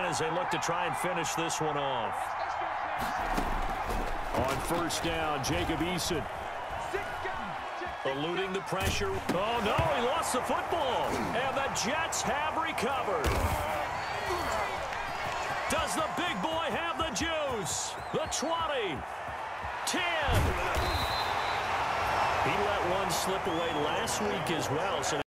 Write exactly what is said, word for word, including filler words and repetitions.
as they look to try and finish this one off. On first down, Jacob Eason. Eluding the pressure. Oh, no, he lost the football. And the Jets have recovered. Does the big boy have the juice? The twenty. ten. He let one slip away last week as well. So